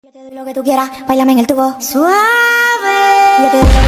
Yo te doy lo que tú quieras, bailame en el tubo suave. Yo te doy